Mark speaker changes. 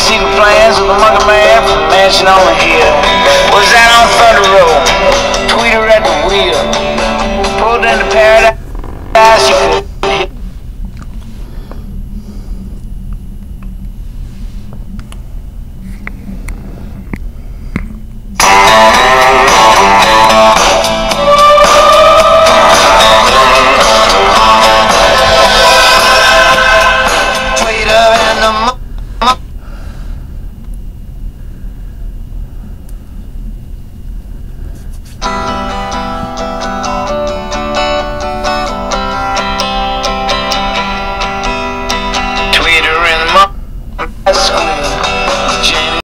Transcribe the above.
Speaker 1: see the plans of the Monkey Man from the mansion on the hill. Was that on Thunder Road? Tweeter at the wheel. Pulled into paradise, you could